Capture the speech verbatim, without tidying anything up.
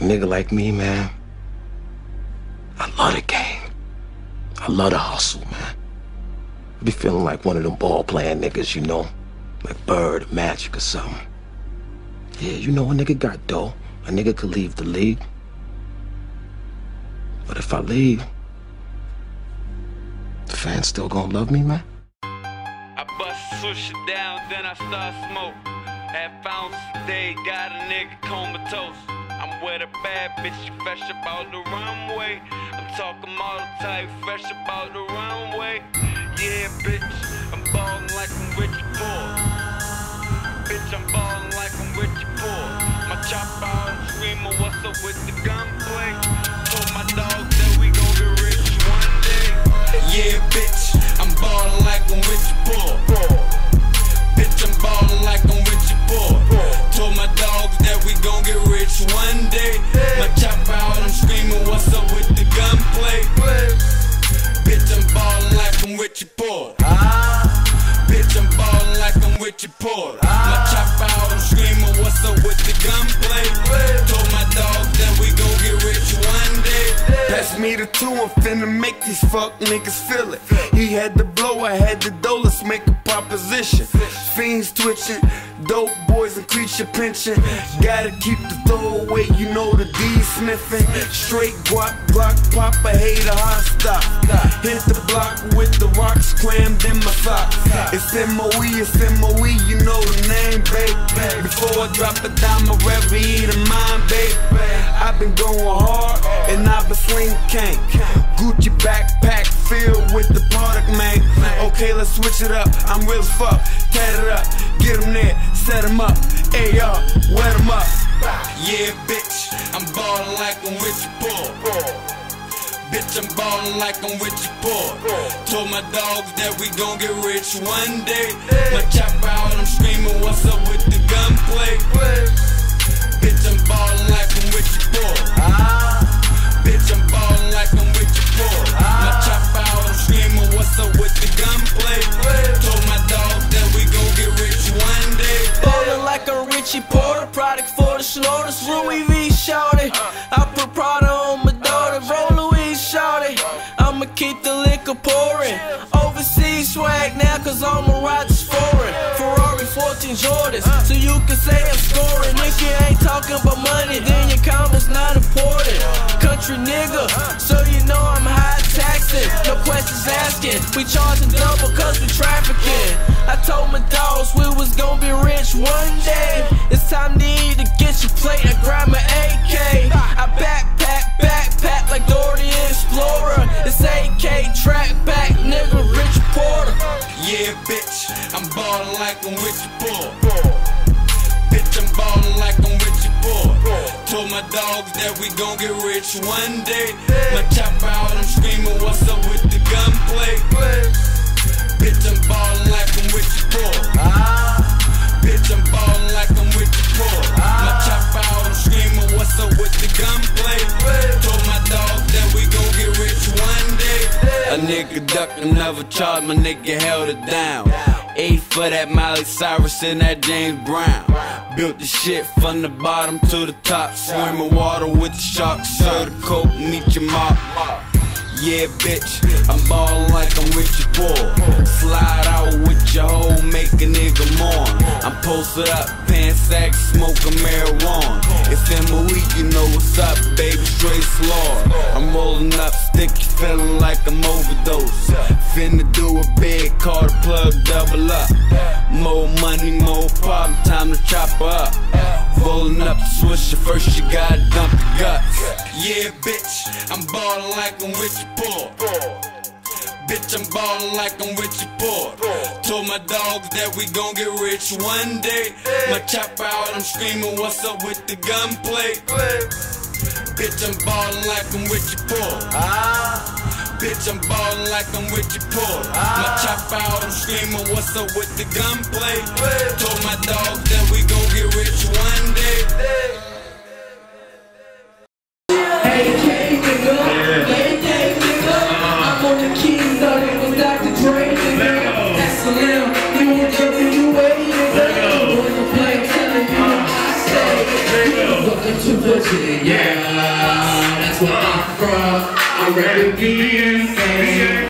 nigga like me, man, I love the game. I love the hustle, man. I be feeling like one of them ball-playing niggas, you know, like Bird or Magic or something. Yeah, you know, a nigga got dough. A nigga could leave the league. But if I leave, the fans still gonna love me, man? I bust switch it down, then I start smoke. Half ounce a day, got a nigga comatose. I'm with a bad bitch, fresh about the runway. I'm talking all type, fresh about the runway. Yeah, bitch, I'm ballin' like I'm Richie Poor. Bitch, I'm ballin' like I'm Richie Poor. My chopper out, I'm screaming, what's up with the gunplay? Told my dog that we gon' get rich one day. Yeah, bitch, I'm ballin' like I'm Richie Poor. Bitch, I'm ballin' like I'm Richie Poor. Told my dogs that we gon' get rich one day. My chopper out, I'm screaming, what's up with the gunplay? Bitch, I'm ballin' like I'm Richie Poor. Bitch, I'm ballin' like I'm Richie Poor. My chopper out, I'm screaming, what's up with the gunplay? Told my dogs that we gon' get rich one day. Pass me the two, I'm finna make these fuck niggas feel it. He had the blow, I had the dough, let's make a proposition. Fiends twitching, dope boys and creature pinching. Gotta keep the throwaway, you know the D sniffing. Straight guap, block, pop, I hate a hot stop. Hit the block with the rocks crammed in my socks. It's M O E, it's M O E, you know the name, babe. Before I drop it down, my rev eat a mind, babe. I've been going hard, and I've been slinging cane. Gucci backpack filled with the product, man. Okay, let's switch it up, I'm real as fuck. Tat it up, get them there, set them up. Hey y'all, wet them up. Yeah, bitch, I'm ballin' like I'm Richie Poor. Bitch, I'm ballin' like I'm Richie Poor. Told my dogs that we gon' get rich one day. My chopper out, I'm screaming, what's up with the gunplay? Bitch, I'm ballin' like I'm Richie Poor. Bitch, I'm ballin' like I'm Richie Poor. My chopper out, I'm screaming, what's up with the gunplay? Told my dogs that we gon' get rich one day. Ballin' like I'm Richie Poor, product for the slaughters. Louis V, shorty. I put Prada on my daughter, roll Louis, shorty. I'ma keep the liquor pouring. Overseas swag now, cause all my riders foreign. Ferrari fourteen Jordans, so you can say I'm scoring. If you ain't talking about money, then your combo's not important. Country nigga, so you know I'm high taxing. No questions asking, we charging double cause we trafficking. I told my dogs we was gonna be rich one day. It's time to eat to get your plate, I grab my A K. I backpack, backpack like Dora the Explorer. It's A K, track back, nigga, Rich Porter. Yeah, bitch, I'm ballin' like I'm Richie Poor. Bitch, I'm ballin' like I'm Richie Poor. Told my dogs that we gon' get rich one day. My chopper out, I'm screaming, what's up with the gunplay? Bitch, I'm ballin' like I'm Richie Poor. Bitch, I'm ballin' like I'm Richie Poor. My chopper out, I'm screaming, what's up with the gunplay? Told my dogs that we gon' get rich one day. A nigga ducked and never charged, my nigga held it down. Eight for that Miley Cyrus and that James Brown. Built the shit from the bottom to the top. Swimming water with the sharks, serve the coke, meet your mop. Yeah, bitch, I'm ballin' like I'm Richie Poor. Slide out with your hoe, make a nigga mourn. I'm posted up, pants sack, smoking marijuana. It's M O E, you know what's up, baby, straight slaughter. I'm rolling up, sticky, feeling like I'm overdose. Finna do a big, call the plug, double up. More money, more problem, time to chop her up. Rolling up the swisher, first you gotta dump the guts. Yeah, bitch, I'm ballin' like I'm Richie Poor. Bitch, I'm ballin' like I'm Richie Poor. Told my dogs that we gon' get rich one day. My chopper out, I'm screaming, what's up with the gunplay? Bitch, I'm ballin' like I'm Richie Poor. Bitch, I'm ballin' like I'm Richie Poor. My chopper out, I'm screaming, what's up with the gunplay? Told my dogs that we gon' get rich one day. Looking to Virginia. That's where I'm from. I'm ready to be in fame.